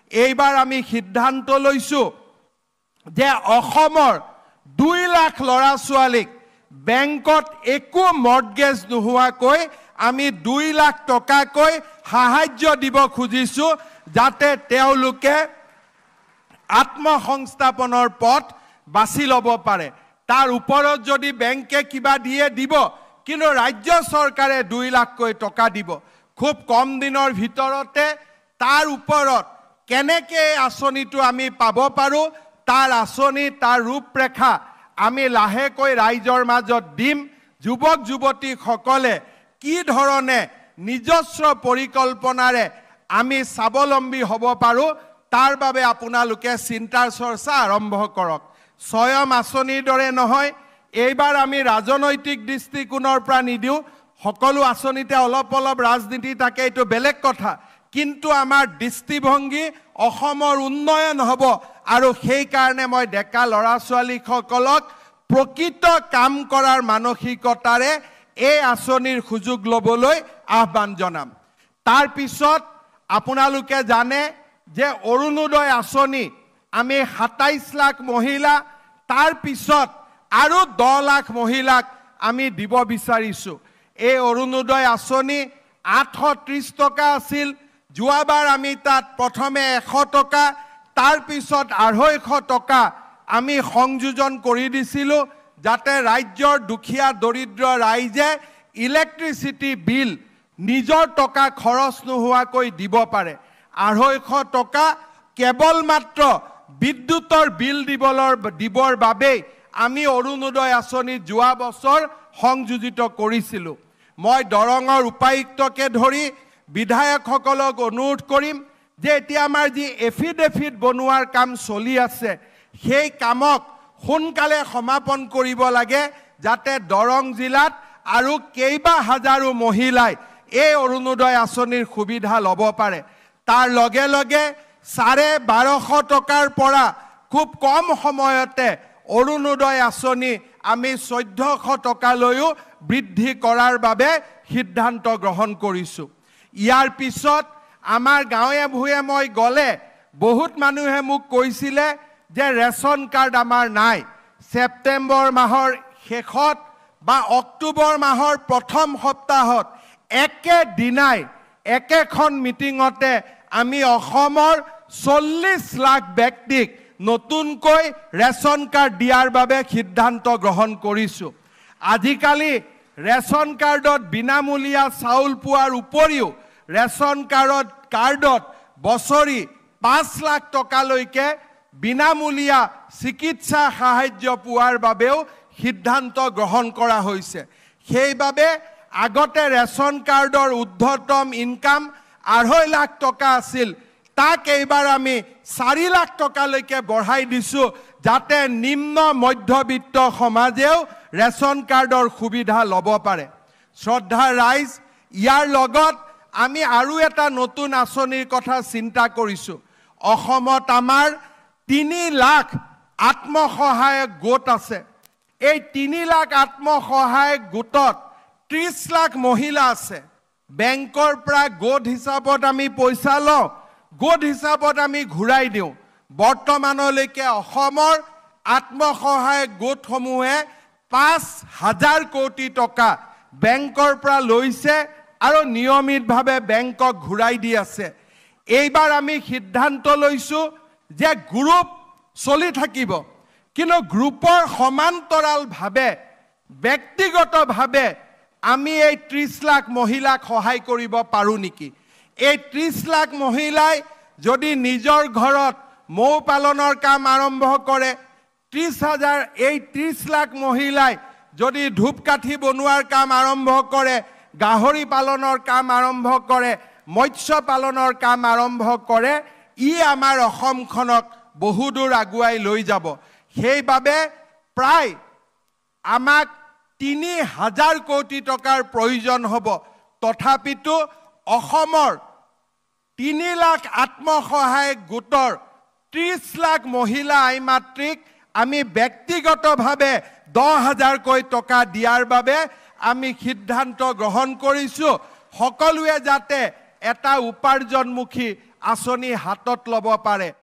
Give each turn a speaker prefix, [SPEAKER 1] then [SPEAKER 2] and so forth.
[SPEAKER 1] এইবাৰ আমি সিদ্ধান্ত লৈছো যে অসমৰ 2 লাখ ল'ৰা ছোৱালীক বেংকত একো মৰ্টগেজ নোহোৱাকৈ আমি 2 লাখ টকাকৈ সাহায্য দিব খুজিছো যাতে তেওঁলোকে আত্মসংস্থাপনৰ পথ বাছি ল'ব পাৰে তাৰ ওপৰত যদি বেংকে কিবা দিয়ে দিব কিন্তু ৰাজ্য চৰকাৰে 2 লাখকৈ টকা দিব খুব কম দিনৰ ভিতৰতে তাৰ ওপৰত কেনেকৈ আঁচনিটো আমি পাব পাৰো তাৰ আঁচনি তাৰ ৰূপৰেখা আমি লাহেকৈ ৰাইজৰ মাজত দিম যুৱক যুৱতীসকলে কি ধৰণে নিজস্ব পৰিকল্পনাৰে আমি স্বাৱলম্বী হ'ব পাৰো তাৰ বাবে আপোনালোকে চিন্তাৰ চৰ্চা আৰম্ভ কৰক স্বয়ং আঁচনিৰ দৰে নহয় এইবাৰ আমি ৰাজনৈতিক দৃষ্টিকোণৰ পৰা নিদিও সকলো আঁচনিতে অলপ অলপ ৰাজনীতি থাকে এইটো বেলেগ কথা কিন্তু আমাৰ দৃষ্টিভংগী অসমৰ উন্নয়ন হ'ব আৰু সেই কাৰণে মই ডেকা ল'ৰা ছোৱালীসকলক প্ৰকৃত কাম কৰাৰ মানসিকতাৰে এই আঁচনিৰ সুযোগ ল'বলৈ আহ্বান জনাম তাৰ পিছত আপোনালোকে জানে যে অৰুণোদয় আঁচনি আমি 27 লাখ মহিলা তাৰ পিছত আৰু 10 লাখ মহিলাক আমি দিব বিচাৰিছো এই অৰুণোদয় আঁচনি 830 টকা আছিল যোৱাবাৰ আমি তাত প্ৰথমে 100 টকা তাৰ পিছত 250 টকা আমি সংযোজন কৰি দিছিলো যাতে ৰাজ্যৰ দুখীয়া দৰিদ্ৰ ৰাইজে ইলেক্ট্ৰিচিটি বিল নিজৰ টকা খৰচ নোহোৱাকৈ দিব পাৰে 250 টকা কেৱল মাত্ৰ বিদ্যুতৰ বিল দিবৰ বাবে আমি অৰুণোদয় আঁচনি যোৱা বছৰ সংযোজিত কৰিছিলো মই দৰঙৰ উপায়ুক্তকে ধৰি বিধায়কসকলক অনুৰোধ কৰিম যে এতিয়া আমাৰ যি এফিডেভিট বনোৱাৰ কাম চলি আছে সেই কামক সোনকালে সমাপন কৰিব লাগে যাতে দৰং জিলাত আৰু কেইবা হাজাৰো মহিলাই এই অৰুণোদয় আঁচনিৰ সুবিধা ল'ব পাৰে তাৰ লগে লগে 1250 টকাৰ পৰা খুব কম সময়তে অৰুণোদয় আঁচনি আমি 1400 টকালৈও বৃদ্ধি কৰাৰ বাবে সিদ্ধান্ত গ্ৰহণ কৰিছো ইয়াৰ পিছত আমাৰ গাঁৱে ভূঞে মই গলে বহুত মানুহে মোক কৈছিলে যে ৰেশন কাৰ্ড আমাৰ নাই সেপ্টেম্বৰ মাহৰ শেষত বা অক্টোবৰ মাহৰ প্ৰথম সপ্তাহত একেদিনাই একেখন মিটিঙতে আমি অসমৰ 40 লাখ ব্যক্তিক নতুনকৈ ৰেশন কাৰ্ড দিয়াৰ বাবে সিদ্ধান্ত গ্ৰহণ কৰিছো আজিকালি ৰেশন কাৰ্ডত বিনামূলীয়া চাউল পোৱাৰ উপৰিও ৰেশন কাৰ্ডত বছৰি 5 লাখ টকালৈকে বিনামূলীয়া চিকিৎসা সাহায্য পোৱাৰ বাবেও সিদ্ধান্ত গ্ৰহণ কৰা হৈছে সেইবাবে আগতে ৰেশন কাৰ্ডৰ ঊৰ্ধ্বতম ইনকাম 2.5 লাখ টকা আছিল তাক এইবাৰ আমি 4 লাখ টকালৈকে বঢ়াই দিছো যাতে নিম্ন মধ্যবিত্ত সমাজেও ৰেশন কাৰ্ডৰ সুবিধা ল'ব পাৰে শ্ৰদ্ধাৰ ৰাইজ ইয়াৰ লগত আমি আৰু এটা নতুন আঁচনিৰ কথা চিন্তা কৰিছো অসমত আমাৰ 3 লাখ আত্মসহায়ক গোট আছে এই 3 লাখ আত্মসহায়ক গোটত 30 লাখ মহিলা আছে বেংকৰ পৰা গোট হিচাপত আমি পইচা লওঁ গোট হিচাপত আমি ঘূৰাই দিওঁ বৰ্তমানলৈকে অসমৰ আত্মসহায়ক গোটসমূহে 5000 কোটি টকা বেংকৰ পৰা লৈছে আৰু নিয়মিতভাৱে বেংকক ঘূৰাই দি আছে এইবাৰ আমি সিদ্ধান্ত লৈছো যে গ্ৰুপ চলি থাকিব কিন্তু গ্ৰুপৰ সমান্তৰালভাৱে ব্যক্তিগতভাৱে আমি এই 30 লাখ মহিলাক সহায় কৰিব পাৰো নেকি এই 30 লাখ মহিলাই যদি নিজৰ ঘৰত মৌ পালনৰ কাম আৰম্ভ কৰে 30 লাখ মহিলাই যদি ধূপকাঠি বনোৱাৰ কাম আৰম্ভ কৰে গাহৰি পালনৰ কাম আৰম্ভ কৰে মৎস্য পালনৰ কাম আৰম্ভ কৰে ই আমাৰ অসমখনক বহুদূৰ আগুৱাই লৈ যাব সেইবাবে প্ৰায় আমাক 3000 কোটি টকাৰ প্ৰয়োজন হ'ব তথাপিতো অসমৰ 3 লাখ আত্মসহায়ক গোটৰ 30 লাখ মহিলা আইমাতৃক আমি ব্যক্তিগতভাৱে 10,000 কোটি টকা দিয়াৰ বাবে আমি সিদ্ধান্ত গ্ৰহণ কৰিছো সকলোৱে যাতে এটা উপাৰ্জনমুখী আঁচনি হাতত ল'ব পাৰে।